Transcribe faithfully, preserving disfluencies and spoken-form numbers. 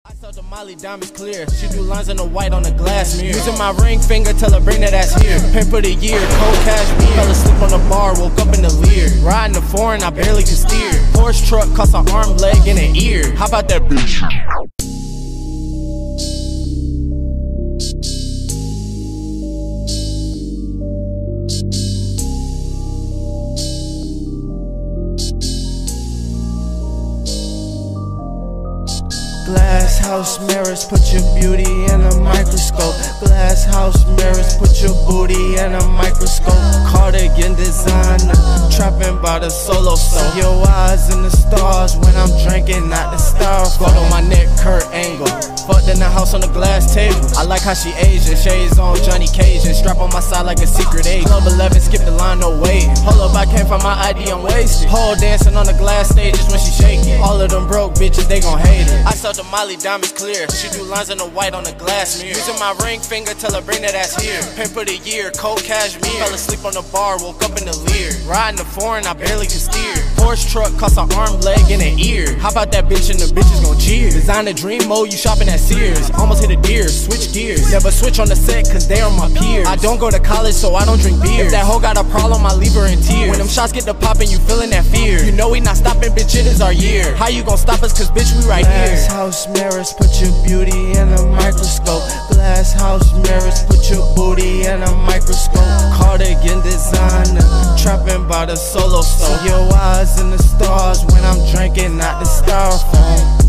I sell the Molly, diamonds clear. She do lines in the white on the glass mirror. Using my ring finger, tell her bring that ass here. Pimp for the year, cold cashmere. Fell asleep on the bar, woke up in the leer. Riding the foreign, I barely can steer. Porsche truck costs an arm, leg, and an ear. How about that bitch? Glass house mirrors, put your beauty in a microscope. Glass house mirrors, put your booty in a microscope. Cardigan designer, trapping by the solo stove. Your eyes in the stars when I'm drinking, not the styrofoam. Gold on my neck, Kurt Angle. Fucked in the house on the glass table. I like how she Asian, shades on Johnny Cajun. Strap on my side like a secret agent. Club eleven, skip the line, no waiting. Hold up, I came from my I D, I'm wasted. Pole dancing on the glass stages when she shaking. All of them broke bitches, they gon' hate it. I sell the Molly, diamonds clear. She do lines in the white on the glass mirror. Using my ring finger, tell her bring that ass here. Pimp for the year, cold cashmere. Fell asleep on the bar, woke up in the leer. Riding the foreign, I barely can steer. Porsche truck costs an arm, leg, and an ear. How about that bitch and the bitches gon' cheer? Designer dream mode, you shopping at Sears. Almost hit a deer, switch gears. Never switch on the set, cause they are my peers. I don't go to college, so I don't drink beer. If that hoe got a problem, I leave her in tears. When them shots get to poppin', you feelin' that fear. You know we not stopping, bitch, it is our year. How you gon' stop us, cause bitch, we right here. Glass house mirrors, put your beauty in a microscope. Glass house mirrors, put your booty in a microscope. Cardigan designer, trapping by the solo stove. Your eyes in the stars when I'm drinking, not the styrofoam.